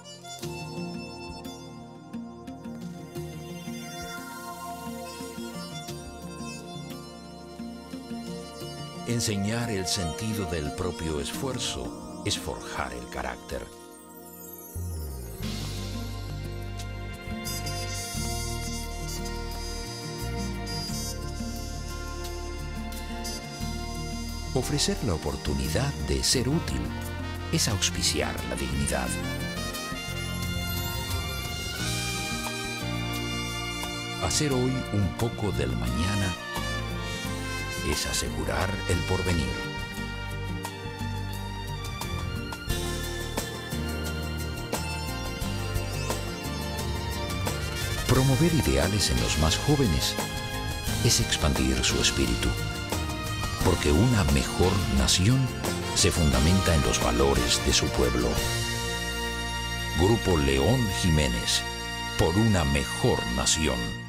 Enseñar el sentido del propio esfuerzo es forjar el carácter. Ofrecer la oportunidad de ser útil es auspiciar la dignidad. Hacer hoy un poco del mañana es asegurar el porvenir. Promover ideales en los más jóvenes es expandir su espíritu, porque una mejor nación se fundamenta en los valores de su pueblo. Grupo León Jiménez, por una mejor nación.